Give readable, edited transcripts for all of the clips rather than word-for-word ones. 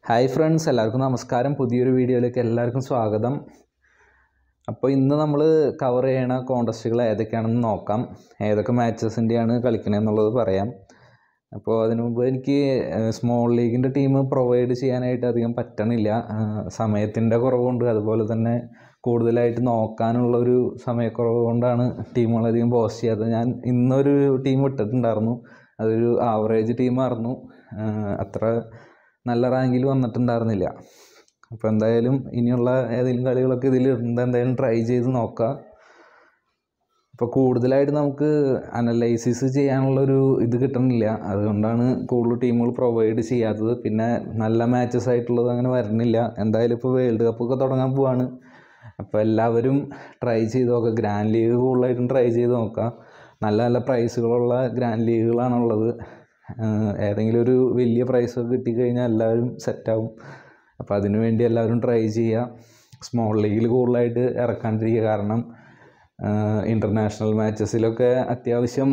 Hi friends, എല്ലാവർക്കും നമസ്കാരം. പുതിയൊരു വീഡിയോയിലേക്ക് എല്ലാവർക്കും സ്വാഗതം. അപ്പോൾ ഇന്ന് നമ്മൾ കവർ ചെയ്യണ കോൺടെസ്റ്റുകൾ ഏതൊക്കെയാണെന്ന് നോക്കാം. ഏതൊക്കെ മാച്ചസിൻ്റെയാണ് കളിക്കണമെന്നുള്ളത് പറയാം. അപ്പോൾ അതിനു മുമ്പ് എനിക്ക് സ്മോൾ ലീഗിൻ്റെ ടീം പ്രൊവൈഡ് ചെയ്യാനായിട്ട് അധികം പറ്റണില്ല. സമയത്തിൻ്റെ കുറവുണ്ട്, അതുപോലെ തന്നെ കൂടുതലായിട്ട് നോക്കാനുള്ളൊരു സമയക്കുറവ് കൊണ്ടാണ് ടീമുകളധികം പോസ്റ്റ് ചെയ്യാത്തത്. ഞാൻ ഇന്നൊരു ടീം ഇട്ടിട്ടുണ്ടായിരുന്നു. അതൊരു ആവറേജ് ടീമായിരുന്നു, അത്ര നല്ല റാങ്കിൽ വന്നിട്ടുണ്ടായിരുന്നില്ല. അപ്പോൾ എന്തായാലും ഇനിയുള്ള ഏതെങ്കിലും കളികളൊക്കെ ഇതിലിരുന്ന് എന്തായാലും ട്രൈ ചെയ്ത് നോക്കാം. അപ്പോൾ കൂടുതലായിട്ട് നമുക്ക് അനലൈസിസ് ചെയ്യാനുള്ളൊരു ഇത് കിട്ടണില്ല, അതുകൊണ്ടാണ് കൂടുതൽ ടീമുകൾ പ്രൊവൈഡ് ചെയ്യാത്തത്. പിന്നെ നല്ല മാച്ചസ് ആയിട്ടുള്ളത് അങ്ങനെ വരുന്നില്ല. എന്തായാലും ഇപ്പോൾ വേൾഡ് കപ്പൊക്കെ തുടങ്ങാൻ പോവാണ്. അപ്പോൾ എല്ലാവരും ട്രൈ ചെയ്ത് നോക്കുക. ഗ്രാൻഡ് ലീഗ് കൂടുതലായിട്ടും ട്രൈ ചെയ്ത് നോക്കാം. നല്ല നല്ല പ്രൈസുകളുള്ള ഗ്രാൻഡ് ലീഗുകളാണുള്ളത്. ഏതെങ്കിലും ഒരു വലിയ പ്രൈസൊക്കെ കിട്ടിക്കഴിഞ്ഞാൽ എല്ലാവരും സെറ്റാവും. അപ്പോൾ അതിനു വേണ്ടി എല്ലാവരും ട്രൈ ചെയ്യുക. സ്മോൾ ലീഗിൽ കൂടുതലായിട്ട് ഇറക്കാണ്ടിരിക്കുക. കാരണം ഇൻ്റർനാഷണൽ മാച്ചസിലൊക്കെ അത്യാവശ്യം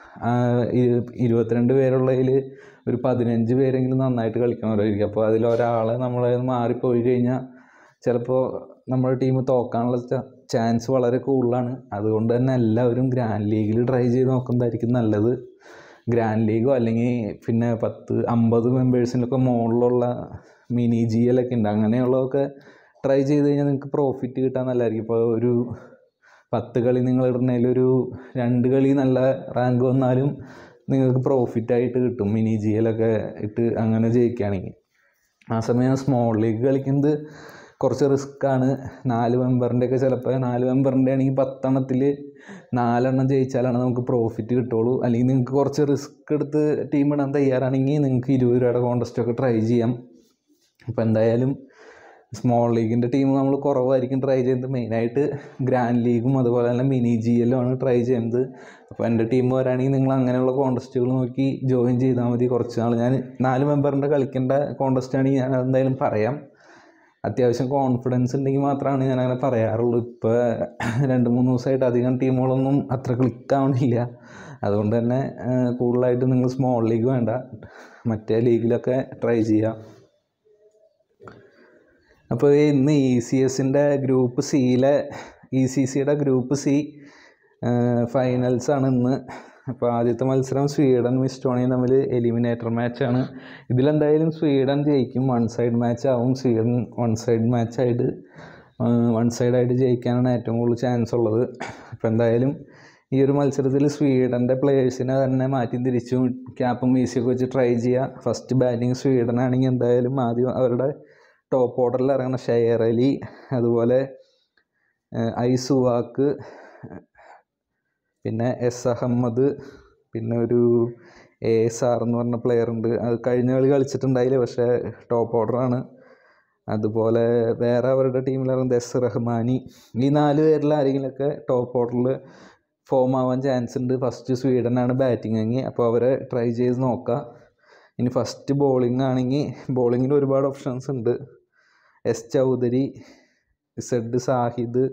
22 പേരുള്ളതിൽ ഒരു 15 പേരെങ്കിലും നന്നായിട്ട് കളിക്കണവരായിരിക്കും. അപ്പോൾ അതിലൊരാളെ നമ്മളെ മാറിപ്പോയി കഴിഞ്ഞാൽ ചിലപ്പോൾ നമ്മുടെ ടീം തോക്കാനുള്ള ചാൻസ് വളരെ കൂടുതലാണ്. അതുകൊണ്ട് തന്നെ എല്ലാവരും ഗ്രാൻഡ് ലീഗിൽ ട്രൈ ചെയ്ത് നോക്കുന്നതായിരിക്കും നല്ലത്. ഗ്രാൻഡ് ലീഗോ അല്ലെങ്കിൽ പിന്നെ 50 മെമ്പേഴ്സിനൊക്കെ മുകളിലുള്ള മിനി GL ഒക്കെ ഉണ്ട്. അങ്ങനെയുള്ളതൊക്കെ ട്രൈ ചെയ്ത് കഴിഞ്ഞാൽ നിങ്ങൾക്ക് പ്രോഫിറ്റ് കിട്ടാൻ നല്ലതായിരിക്കും. ഇപ്പോൾ ഒരു 10 കളി നിങ്ങൾ ഇടുന്നതിൽ ഒരു 2 കളി നല്ല റാങ്ക് വന്നാലും നിങ്ങൾക്ക് പ്രോഫിറ്റായിട്ട് കിട്ടും, മിനി GL ഒക്കെ ഇട്ട് അങ്ങനെ ജയിക്കുകയാണെങ്കിൽ. ആ സമയം സ്മോൾ ലീഗ് കളിക്കുന്നത് കുറച്ച് റിസ്ക്കാണ്. 4 മെമ്പറിൻ്റെയൊക്കെ ചിലപ്പോൾ 4 മെമ്പറിൻ്റെ ആണെങ്കിൽ 10 എണ്ണത്തിൽ 4 എണ്ണം ജയിച്ചാലാണ് നമുക്ക് പ്രോഫിറ്റ് കിട്ടുള്ളൂ. അല്ലെങ്കിൽ നിങ്ങൾക്ക് കുറച്ച് റിസ്ക് എടുത്ത് ടീം ഇടാൻ തയ്യാറാണെങ്കിൽ നിങ്ങൾക്ക് 20 രൂപയുടെ കോൺടെസ്റ്റൊക്കെ ട്രൈ ചെയ്യാം. അപ്പോൾ എന്തായാലും സ്മോൾ ലീഗിൻ്റെ ടീം നമ്മൾ കുറവായിരിക്കും ട്രൈ ചെയ്യുന്നത്. മെയിനായിട്ട് ഗ്രാൻഡ് ലീഗും അതുപോലെ തന്നെ മിനി GL ആണ് ട്രൈ ചെയ്യുന്നത്. അപ്പോൾ എൻ്റെ ടീം വരാണെങ്കിൽ നിങ്ങൾ അങ്ങനെയുള്ള കോൺടെസ്റ്റുകൾ നോക്കി ജോയിൻ ചെയ്താൽ മതി. കുറച്ച് നാൾ ഞാൻ 4 മെമ്പറിൻ്റെ കളിക്കേണ്ട കോൺടെസ്റ്റാണെങ്കിൽ ഞാൻ എന്തായാലും പറയാം. അത്യാവശ്യം കോൺഫിഡൻസ് ഉണ്ടെങ്കിൽ മാത്രമാണ് ഞാൻ അങ്ങനെ പറയാറുള്ളൂ. ഇപ്പോൾ 2-3 ദിവസമായിട്ട് അധികം ടീമുകളൊന്നും അത്ര ക്ലിക്കാവണില്ല. അതുകൊണ്ട് തന്നെ കൂടുതലായിട്ട് നിങ്ങൾ സ്മോൾ ലീഗ് വേണ്ട, മറ്റേ ലീഗിലൊക്കെ ട്രൈ ചെയ്യാം. അപ്പോൾ ഇന്ന് ECSൻ്റെ ഗ്രൂപ്പ് സിയിലെ ECCയുടെ ഗ്രൂപ്പ് C ഫൈനൽസാണ് ഇന്ന്. അപ്പോൾ ആദ്യത്തെ മത്സരം സ്വീഡൻ എസ്റ്റോണിയയും തമ്മിൽ എലിമിനേറ്റർ മാച്ചാണ്. ഇതിലെന്തായാലും സ്വീഡൻ ജയിക്കും. വൺ സൈഡ് മാച്ച് ആവും. സ്വീഡൻ വൺ സൈഡായിട്ട് ജയിക്കാനാണ് ഏറ്റവും കൂടുതൽ ചാൻസ് ഉള്ളത്. അപ്പോൾ എന്തായാലും ഈ ഒരു മത്സരത്തിൽ സ്വീഡൻ്റെ പ്ലേയേഴ്സിനെ തന്നെ മാറ്റി തിരിച്ചും ക്യാപ്പും വീസിയൊക്കെ വെച്ച് ട്രൈ ചെയ്യുക. ഫസ്റ്റ് ബാറ്റിംഗ് സ്വീഡൻ ആണെങ്കിൽ എന്തായാലും ആദ്യം അവരുടെ ടോപ്പ് ഓർഡറിൽ ഇറങ്ങുന്ന ഷെയർ അലി, അതുപോലെ ഐസുവാക്ക്, പിന്നെ എസ് അഹമ്മദ്, പിന്നെ ഒരു ASR എന്ന് പറഞ്ഞ പ്ലെയർ ഉണ്ട്. അത് കഴിഞ്ഞ കളി കളിച്ചിട്ടുണ്ടായില്ല, പക്ഷേ ടോപ്പ് ഓർഡറാണ്. അതുപോലെ വേറെ അവരുടെ ടീമിലിറങ്ങുന്നത് എസ് റഹ്മാനി. ഈ 4 പേരിൽ ആരെങ്കിലുമൊക്കെ ടോപ്പ് ഓർഡറിൽ ഫോം ആവാൻ ചാൻസ് ഉണ്ട്. ഫസ്റ്റ് സ്വീഡനാണ് ബാറ്റിംഗ് എങ്കിൽ, അപ്പോൾ അവരെ ട്രൈ ചെയ്ത് നോക്കുക. ഇനി ഫസ്റ്റ് ബോളിംഗ് ആണെങ്കിൽ ബോളിങ്ങിൽ ഒരുപാട് ഓപ്ഷൻസ് ഉണ്ട്. S Chaudhary, Z Zahid,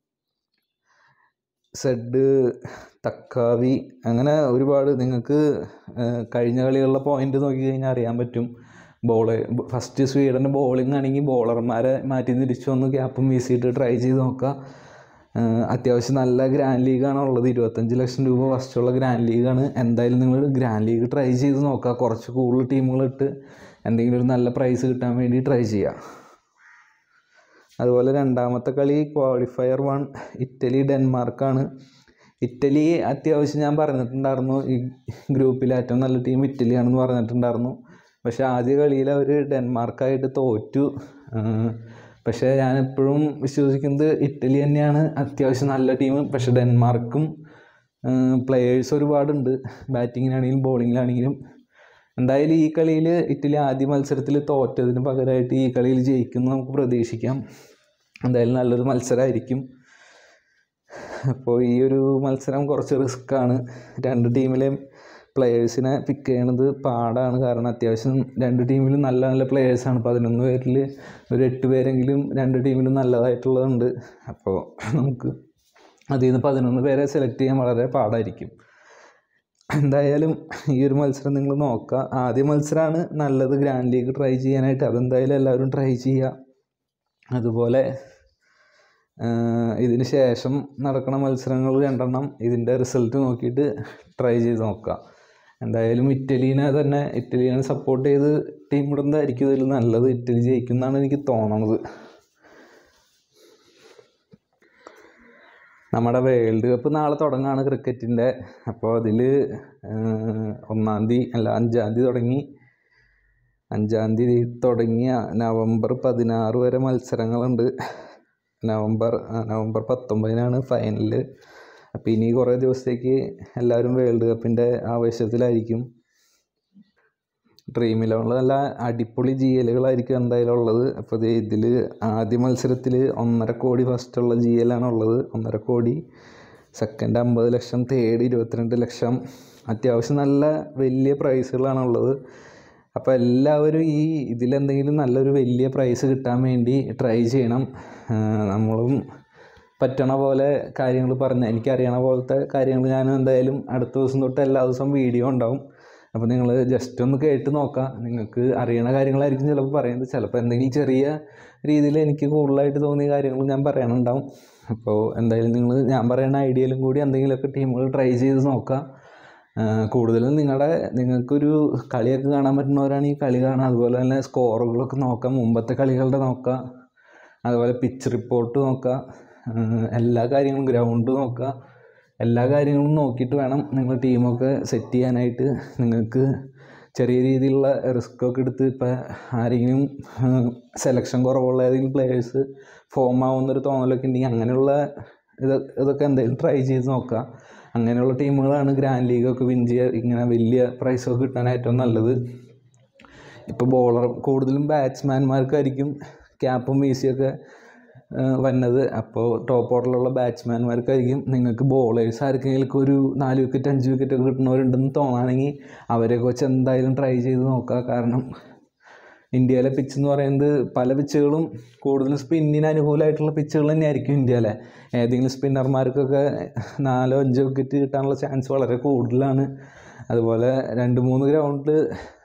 Z Takkavi, അങ്ങനെ ഒരുപാട്. നിങ്ങൾക്ക് കഴിഞ്ഞ കളികളിലെ പോയിന്റ് നോക്കി കഴിഞ്ഞാൽ അറിയാൻ പറ്റും. ഫസ്റ്റ് സ്വീഡൻ്റെ ബോളിംഗ് ആണെങ്കിൽ ബോളർമാരെ മാറ്റി തിരിച്ചു വന്ന് ക്യാപ്പും വീസിയിട്ട് ട്രൈ ചെയ്ത് നോക്കുക. അത്യാവശ്യം നല്ല ഗ്രാൻഡ് ലീഗാണ് ഉള്ളത്. 25 ലക്ഷം രൂപ ഫസ്റ്റുള്ള ഗ്രാൻഡ് ലീഗാണ്. എന്തായാലും നിങ്ങൾ ഗ്രാൻഡ് ലീഗ് ട്രൈ ചെയ്ത് നോക്കുക. കുറച്ച് കൂടുതൽ ടീമുകളിട്ട് എന്തെങ്കിലും ഒരു നല്ല പ്രൈസ് കിട്ടാൻ വേണ്ടി ട്രൈ ചെയ്യുക. അതുപോലെ രണ്ടാമത്തെ കളി ക്വാളിഫയർ 1 ഇറ്റലി ഡെൻമാർക്കാണ്. ഇറ്റലി അത്യാവശ്യം ഞാൻ പറഞ്ഞിട്ടുണ്ടായിരുന്നു, ഈ ഗ്രൂപ്പിലെ ഏറ്റവും നല്ല ടീം ഇറ്റലിയാണെന്ന് പറഞ്ഞിട്ടുണ്ടായിരുന്നു. പക്ഷേ ആദ്യ കളിയിൽ അവർ ഡെൻമാർക്കായിട്ട് തോറ്റു. പക്ഷേ ഞാനെപ്പോഴും വിശ്വസിക്കുന്നത് ഇറ്റലി തന്നെയാണ് അത്യാവശ്യം നല്ല ടീം. പക്ഷേ ഡെൻമാർക്കും പ്ലെയേഴ്സ് ഒരുപാടുണ്ട്, ബാറ്റിങ്ങിനാണെങ്കിലും ബോളിങ്ങിലാണെങ്കിലും. എന്തായാലും ഈ കളിയിൽ ഇറ്റലി ആദ്യ മത്സരത്തിൽ തോറ്റതിന് പകരമായിട്ട് ഈ കളിയിൽ ജയിക്കുമെന്ന് നമുക്ക് പ്രതീക്ഷിക്കാം. എന്തായാലും നല്ലൊരു മത്സരമായിരിക്കും. അപ്പോൾ ഈ ഒരു മത്സരം കുറച്ച് റിസ്ക്കാണ്. 2 ടീമിലെയും പ്ലെയേഴ്സിനെ പിക്ക് ചെയ്യണത് പാടാണ്. കാരണം അത്യാവശ്യം 2 ടീമിലും നല്ല നല്ല പ്ലെയേഴ്സാണ്. 11 പേരിൽ ഒരു 8 പേരെങ്കിലും 2 ടീമിലും നല്ലതായിട്ടുള്ളതുണ്ട്. അപ്പോൾ നമുക്ക് അതിൽ നിന്ന് 11 പേരെ സെലക്ട് ചെയ്യാൻ വളരെ പാടായിരിക്കും. എന്തായാലും ഈ ഒരു മത്സരം നിങ്ങൾ നോക്കുക. ആദ്യ മത്സരമാണ് നല്ലത് ഗ്രാൻഡ് ലീഗ് ട്രൈ ചെയ്യാനായിട്ട്. അതെന്തായാലും എല്ലാവരും ട്രൈ ചെയ്യുക. അതുപോലെ ഇതിന് ശേഷം നടക്കുന്ന മത്സരങ്ങൾ 2 ഇതിൻ്റെ റിസൾട്ട് നോക്കിയിട്ട് ട്രൈ ചെയ്ത് നോക്കുക. എന്തായാലും ഇറ്റലീനെ സപ്പോർട്ട് ചെയ്ത് ടീം ഇടുന്നതായിരിക്കും ഇതിൽ നല്ലത്. ഇറ്റലി ജയിക്കുന്നതാണ് എനിക്ക് തോന്നുന്നത്. നമ്മുടെ വേൾഡ് കപ്പ് നാളെ തുടങ്ങുകയാണ് ക്രിക്കറ്റിൻ്റെ. അപ്പോൾ അതിൽ 5 തീയതി തുടങ്ങിയ നവംബർ 16 വരെ മത്സരങ്ങളുണ്ട്. November 19 final. അപ്പോൾ ഇനി കുറേ ദിവസത്തേക്ക് എല്ലാവരും വേൾഡ് കപ്പിൻ്റെ ആവേശത്തിലായിരിക്കും. Dream11 നല്ല അടിപൊളി GLകളായിരിക്കും എന്തായാലും ഉള്ളത്. അപ്പോൾ ഇതിൽ ആദ്യ മത്സരത്തിൽ 1.5 കോടി ഫസ്റ്റുള്ള GLാണ് ഉള്ളത്. 1.5 കോടി, സെക്കൻഡ് 50 ലക്ഷം, തേർഡ് 22 ലക്ഷം. അത്യാവശ്യം നല്ല വലിയ പ്രൈസുകളാണുള്ളത്. അപ്പോൾ എല്ലാവരും ഇതിലെന്തെങ്കിലും നല്ലൊരു വലിയ പ്രൈസ് കിട്ടാൻ വേണ്ടി ട്രൈ ചെയ്യണം. നമ്മളും പറ്റണ പോലെ കാര്യങ്ങൾ എനിക്കറിയണ പോലത്തെ കാര്യങ്ങൾ ഞാൻ എന്തായാലും അടുത്ത ദിവസം തൊട്ട് എല്ലാ ദിവസവും വീഡിയോ ഉണ്ടാവും. അപ്പോൾ നിങ്ങൾ ജസ്റ്റ് ഒന്ന് കേട്ട് നോക്കാം. നിങ്ങൾക്ക് അറിയണ കാര്യങ്ങളായിരിക്കും ചിലപ്പോൾ പറയുന്നത്. ചിലപ്പോൾ എന്തെങ്കിലും ചെറിയ രീതിയിൽ എനിക്ക് കൂടുതലായിട്ട് തോന്നിയ കാര്യങ്ങൾ ഞാൻ പറയണുണ്ടാവും. അപ്പോൾ എന്തായാലും ഞാൻ പറയുന്ന ഐഡിയയിലും കൂടി എന്തെങ്കിലുമൊക്കെ ടീമുകൾ ട്രൈ ചെയ്ത് നോക്കുക. കൂടുതലും നിങ്ങൾക്കൊരു കളിയൊക്കെ കാണാൻ പറ്റുന്നവരാണ് ഈ കളി കാണുക. അതുപോലെ തന്നെ സ്കോറുകളൊക്കെ നോക്കാം, മുമ്പത്തെ കളികളുടെ നോക്കുക. അതുപോലെ പിച്ച് റിപ്പോർട്ട് നോക്കുക, എല്ലാ കാര്യങ്ങളും, ഗ്രൗണ്ട് നോക്കുക. എല്ലാ കാര്യങ്ങളും നോക്കിയിട്ട് വേണം നിങ്ങൾ ടീമൊക്കെ സെറ്റ് ചെയ്യാനായിട്ട്. നിങ്ങൾക്ക് ചെറിയ രീതിയിലുള്ള റിസ്ക്കൊക്കെ എടുത്ത് ഇപ്പോൾ ആരെങ്കിലും സെലക്ഷൻ കുറവുള്ള ഏതെങ്കിലും പ്ലെയേഴ്സ് ഫോം ആവുന്നൊരു തോന്നലൊക്കെ ഉണ്ടെങ്കിൽ അങ്ങനെയുള്ള ഇതൊക്കെ എന്തെങ്കിലും ട്രൈ ചെയ്ത് നോക്കുക. അങ്ങനെയുള്ള ടീമുകളാണ് ഗ്രാൻഡ് ലീഗൊക്കെ വിൻ ചെയ്യുക. ഇങ്ങനെ വലിയ പ്രൈസൊക്കെ കിട്ടാൻ ഏറ്റവും നല്ലത്. ഇപ്പോൾ കൂടുതലും ബാറ്റ്സ്മാൻമാർക്കായിരിക്കും ക്യാപ്പും വീസിയൊക്കെ വന്നത്. അപ്പോൾ ടോപ്പ് ഓർഡറിലുള്ള ബാറ്റ്സ്മാൻമാർക്കായിരിക്കും. നിങ്ങൾക്ക് ബോളേഴ്സ് ആർക്കെങ്കിലും ഒരു 4 വിക്കറ്റ് 5 വിക്കറ്റൊക്കെ കിട്ടുന്നവരുണ്ടെന്ന് തോന്നുകയാണെങ്കിൽ അവരെയൊക്കെ വെച്ച് എന്തായാലും ട്രൈ ചെയ്ത് നോക്കുക. കാരണം ഇന്ത്യയിലെ പിച്ച് എന്ന് പറയുന്നത് പല പിച്ചുകളും കൂടുതലും സ്പിന്നിന് അനുകൂലമായിട്ടുള്ള പിച്ചുകൾ തന്നെയായിരിക്കും ഇന്ത്യയിലെ. ഏതെങ്കിലും സ്പിന്നർമാർക്കൊക്കെ 4-5 വിക്കറ്റ് കിട്ടാനുള്ള ചാൻസ് വളരെ കൂടുതലാണ്. അതുപോലെ 2-3 ഗ്രൗണ്ടിൽ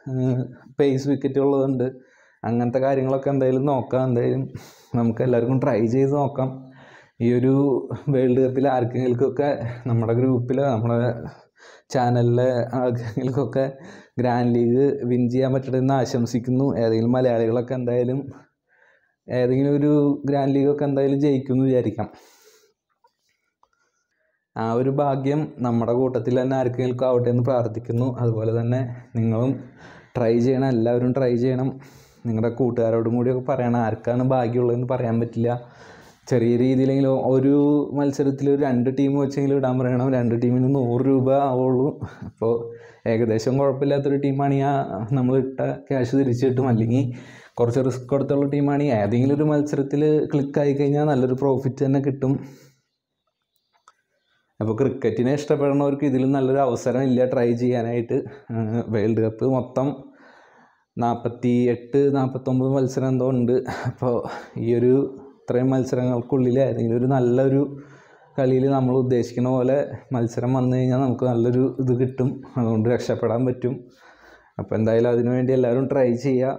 പേസ് വിക്കറ്റ് ഉള്ളതുണ്ട്. അങ്ങനത്തെ കാര്യങ്ങളൊക്കെ എന്തായാലും നോക്കാം. എന്തായാലും നമുക്ക് എല്ലാവർക്കും ട്രൈ ചെയ്ത് നോക്കാം. ഈ ഒരു വേൾഡ് കപ്പിൽ ആർക്കെങ്കിലുമൊക്കെ നമ്മുടെ ഗ്രൂപ്പിൽ, നമ്മുടെ ചാനലിലെ ആർക്കെങ്കിലുമൊക്കെ ഗ്രാൻഡ് ലീഗ് വിൻ ചെയ്യാൻ പറ്റണമെന്ന് ആശംസിക്കുന്നു. ഏതെങ്കിലും മലയാളികളൊക്കെ എന്തായാലും ഏതെങ്കിലും ഒരു ഗ്രാൻഡ് ലീഗൊക്കെ എന്തായാലും ജയിക്കുമെന്ന് വിചാരിക്കാം. ആ ഒരു ഭാഗ്യം നമ്മുടെ കൂട്ടത്തിൽ തന്നെ ആർക്കെങ്കിലും ആവട്ടെ എന്ന് പ്രാർത്ഥിക്കുന്നു. അതുപോലെ തന്നെ നിങ്ങളും ട്രൈ ചെയ്യണം, എല്ലാവരും ട്രൈ ചെയ്യണം. നിങ്ങളുടെ കൂട്ടുകാരോടും കൂടിയൊക്കെ പറയണം. ആർക്കാണ് ഭാഗ്യമുള്ളതെന്ന് പറയാൻ പറ്റില്ല. ചെറിയ രീതിയിലെങ്കിലും ഒരു മത്സരത്തിൽ ഒരു 2 ടീം വെച്ചെങ്കിലും ഇടാൻ പറയണം. 2 ടീമിന് 100 രൂപ ആവുള്ളൂ. അപ്പോൾ ഏകദേശം കുഴപ്പമില്ലാത്തൊരു ടീമാണെങ്കിൽ നമ്മൾ ഇട്ട ക്യാഷ് തിരിച്ചു കിട്ടും. അല്ലെങ്കിൽ കുറച്ച് റിസ്ക് എടുത്തുള്ള ടീമാണെങ്കിൽ ഏതെങ്കിലും ഒരു മത്സരത്തിൽ ക്ലിക്കായി കഴിഞ്ഞാൽ നല്ലൊരു പ്രോഫിറ്റ് തന്നെ കിട്ടും. അപ്പോൾ ക്രിക്കറ്റിനെ ഇഷ്ടപ്പെടുന്നവർക്ക് ഇതിലും നല്ലൊരു അവസരം ഇല്ല ട്രൈ ചെയ്യാനായിട്ട്. വേൾഡ് കപ്പ് മൊത്തം 48-49 മത്സരം എന്തോ ഉണ്ട്. അപ്പോൾ ഇത്രയും മത്സരങ്ങൾക്കുള്ളിൽ ഏതെങ്കിലും ഒരു നല്ലൊരു കളിയിൽ നമ്മൾ ഉദ്ദേശിക്കുന്ന പോലെ മത്സരം വന്നു കഴിഞ്ഞാൽ നമുക്ക് നല്ലൊരു ഇത് കിട്ടും. അതുകൊണ്ട് രക്ഷപ്പെടാൻ പറ്റും. അപ്പോൾ എന്തായാലും അതിനുവേണ്ടി എല്ലാവരും ട്രൈ ചെയ്യുക.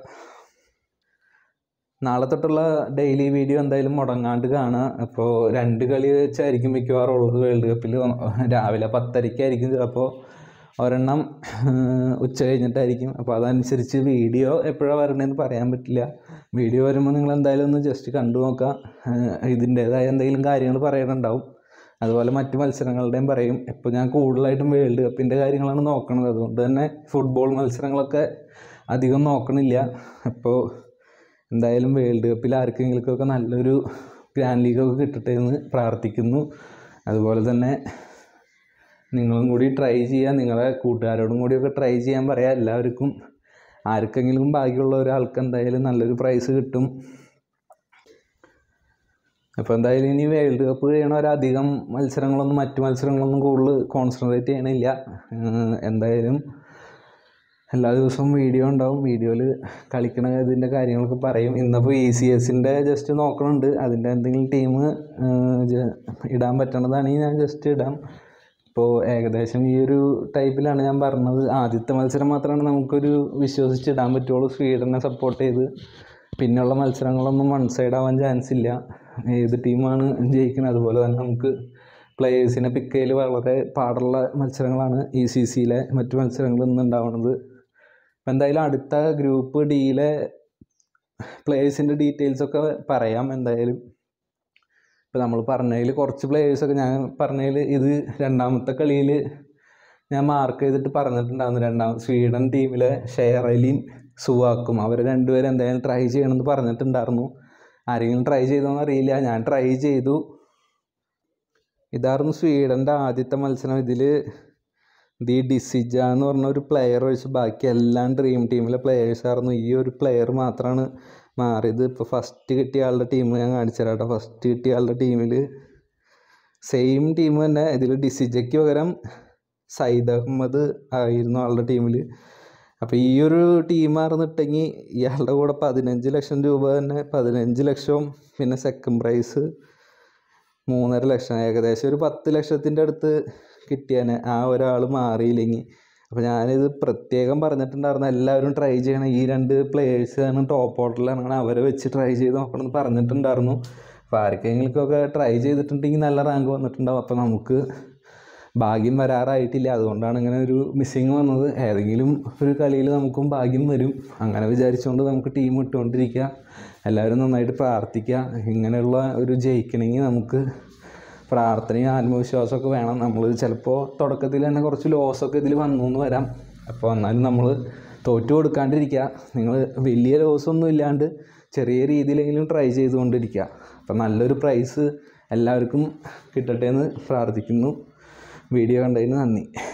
നാളെ തൊട്ടുള്ള ഡെയിലി വീഡിയോ എന്തായാലും മുടങ്ങാണ്ട് കാണുക. അപ്പോൾ 2 കളി വെച്ചായിരിക്കും മിക്കവാറും ഉള്ളത് വേൾഡ് കപ്പിൽ. രാവിലെ 10:30 ചിലപ്പോൾ ഒരെണ്ണം ഉച്ച കഴിഞ്ഞിട്ടായിരിക്കും. അപ്പോൾ അതനുസരിച്ച് വീഡിയോ എപ്പോഴാണ് വരണമെന്ന് പറയാൻ പറ്റില്ല. വീഡിയോ വരുമ്പോൾ നിങ്ങൾ എന്തായാലും ഒന്ന് ജസ്റ്റ് കണ്ടു നോക്കുക. ഇതിൻ്റേതായ എന്തെങ്കിലും കാര്യങ്ങൾ പറയാനുണ്ടാവും. അതുപോലെ മറ്റ് മത്സരങ്ങളുടെയും പറയും. ഇപ്പോൾ ഞാൻ കൂടുതലായിട്ടും വേൾഡ് കപ്പിൻ്റെ കാര്യങ്ങളാണ് നോക്കുന്നത്. അതുകൊണ്ട് തന്നെ ഫുട്ബോൾ മത്സരങ്ങളൊക്കെ അധികം നോക്കണില്ല. അപ്പോൾ എന്തായാലും വേൾഡ് കപ്പിൽ ആർക്കെങ്കിലുമൊക്കെ നല്ലൊരു ഗ്രാൻഡ് ലീഗൊക്കെ കിട്ടട്ടെ എന്ന് പ്രാർത്ഥിക്കുന്നു. അതുപോലെ തന്നെ നിങ്ങളും കൂടി ട്രൈ ചെയ്യുക. നിങ്ങളെ കൂട്ടുകാരോടും കൂടിയൊക്കെ ട്രൈ ചെയ്യാൻ പറയാം. എല്ലാവർക്കും ആർക്കെങ്കിലും ഭാഗ്യമുള്ള ഒരാൾക്ക് എന്തായാലും നല്ലൊരു പ്രൈസ് കിട്ടും. അപ്പോൾ എന്തായാലും ഇനി വേൾഡ് കപ്പ് കഴിയണവരധികം മറ്റ് മത്സരങ്ങളൊന്നും കൂടുതൽ കോൺസെൻട്രേറ്റ് ചെയ്യണില്ല. എന്തായാലും എല്ലാ ദിവസവും വീഡിയോ ഉണ്ടാവും. വീഡിയോയിൽ കളിക്കണ ഇതിൻ്റെ കാര്യങ്ങളൊക്കെ പറയും. ഇന്നിപ്പോൾ ECSൻ്റെ ജസ്റ്റ് നോക്കണുണ്ട്. അതിൻ്റെ എന്തെങ്കിലും ടീം ഇടാൻ പറ്റണതാണെങ്കിൽ ഞാൻ ജസ്റ്റ് ഇടാം. ഇപ്പോൾ ഏകദേശം ഈ ഒരു ടൈപ്പിലാണ് ഞാൻ പറഞ്ഞത്. ആദ്യത്തെ മത്സരം മാത്രമാണ് നമുക്കൊരു വിശ്വസിച്ചിടാൻ പറ്റുള്ളൂ, സ്വീഡനെ സപ്പോർട്ട് ചെയ്ത്. പിന്നെയുള്ള മത്സരങ്ങളൊന്നും വൺ സൈഡ് ആവാൻ ചാൻസ് ഇല്ല, ഏത് ടീമാണ് ജയിക്കുന്നത്. അതുപോലെ തന്നെ നമുക്ക് പ്ലെയേഴ്സിനെ പിക്ക് ചെയ്യൽ വളരെ പാടുള്ള മത്സരങ്ങളാണ് ECCയിലെ മറ്റു മത്സരങ്ങളിൽ നിന്ന് ഉണ്ടാവുന്നത്. അപ്പം എന്തായാലും അടുത്ത ഗ്രൂപ്പ് ഡിയിലെ പ്ലേയേഴ്സിൻ്റെ ഡീറ്റെയിൽസൊക്കെ പറയാം. എന്തായാലും ഇപ്പോൾ നമ്മൾ പറഞ്ഞതിൽ കുറച്ച് പ്ലേയേഴ്സൊക്കെ ഞാൻ പറഞ്ഞതിൽ ഇത് രണ്ടാമത്തെ കളിയിൽ ഞാൻ മാർക്ക് ചെയ്തിട്ട് പറഞ്ഞിട്ടുണ്ടായിരുന്നു. സ്വീഡൻ ടീമിലെ ഷെയറലിൻ സുവാക്കും അവർ രണ്ടുപേരും എന്തായാലും ട്രൈ ചെയ്യണമെന്ന് പറഞ്ഞിട്ടുണ്ടായിരുന്നു. ആരെങ്കിലും ട്രൈ ചെയ്തോന്ന് അറിയില്ല, ഞാൻ ട്രൈ ചെയ്തു. ഇതായിരുന്നു സ്വീഡൻ്റെ ആദ്യത്തെ മത്സരം. ഇതിൽ ദി ഡിസിജ എന്ന് പറഞ്ഞ ഒരു പ്ലെയർ ഒഴിച്ച് ബാക്കി എല്ലാം ഡ്രീം ടീമിലെ പ്ലെയേഴ്സായിരുന്നു. ഈ ഒരു പ്ലെയർ മാത്രമാണ് മാറിയത്. ഇപ്പോൾ ഫസ്റ്റ് കിട്ടിയ ആളുടെ ടീം ഞാൻ കാണിച്ചു തരാം കേട്ടോ. ഫസ്റ്റ് കിട്ടിയ ആളുടെ ടീമിൽ സെയിം ടീം തന്നെ. ഇതിൽ ഡിസിജയ്ക്ക് പകരം സയ്യിദ് അഹമ്മദ് ആയിരുന്നു ആളുടെ ടീമിൽ. അപ്പോൾ ഈ ഒരു ടീമായിരുന്നിട്ടെങ്കിൽ ഇയാളുടെ കൂടെ 15 ലക്ഷം രൂപ തന്നെ, 15 ലക്ഷവും പിന്നെ സെക്കൻഡ് പ്രൈസ് 3.5 ലക്ഷം, ഏകദേശം ഒരു 10 ലക്ഷത്തിൻ്റെ അടുത്ത് കിട്ടിയാനെ ആ ഒരാൾ മാറിയില്ലെങ്കിൽ. അപ്പോൾ ഞാനിത് പ്രത്യേകം പറഞ്ഞിട്ടുണ്ടായിരുന്നു, എല്ലാവരും ട്രൈ ചെയ്യണം. ഈ 2 പ്ലേയേഴ്സാണ് ടോപ്പ് ഓർഡറിലാണ്, അവരെ വെച്ച് ട്രൈ ചെയ്ത് നോക്കണം എന്ന് പറഞ്ഞിട്ടുണ്ടായിരുന്നു. അപ്പോൾ ആർക്കെങ്കിലുമൊക്കെ ട്രൈ ചെയ്തിട്ടുണ്ടെങ്കിൽ നല്ല റാങ്ക് വന്നിട്ടുണ്ടാവും. അപ്പോൾ നമുക്ക് ഭാഗ്യം വരാറായിട്ടില്ല, അതുകൊണ്ടാണ് ഇങ്ങനെ ഒരു മിസ്സിങ് വന്നത്. ഏതെങ്കിലും ഒരു കളിയിൽ നമുക്കും ഭാഗ്യം വരും, അങ്ങനെ വിചാരിച്ചുകൊണ്ട് നമുക്ക് ടീം ഇട്ടുകൊണ്ടിരിക്കുക. എല്ലാവരും നന്നായിട്ട് പ്രാർത്ഥിക്കുക. ഇങ്ങനെയുള്ള ഒരു ജയിക്കണമെങ്കിൽ നമുക്ക് പ്രാർത്ഥനയും ആത്മവിശ്വാസമൊക്കെ വേണം. നമ്മൾ ചിലപ്പോൾ തുടക്കത്തിൽ തന്നെ കുറച്ച് ലോസൊക്കെ ഇതിൽ വന്നു എന്ന് വരാം. അപ്പോൾ എന്നാലും നമ്മൾ തോറ്റു കൊടുക്കാണ്ടിരിക്കുക. നിങ്ങൾ വലിയ ലോസൊന്നും ഇല്ലാണ്ട് ചെറിയ രീതിയിലെങ്കിലും ട്രൈ ചെയ്തുകൊണ്ടിരിക്കുക. അപ്പം നല്ലൊരു പ്രൈസ് എല്ലാവർക്കും കിട്ടട്ടെ എന്ന് പ്രാർത്ഥിക്കുന്നു. വീഡിയോ കണ്ടതിന് നന്ദി.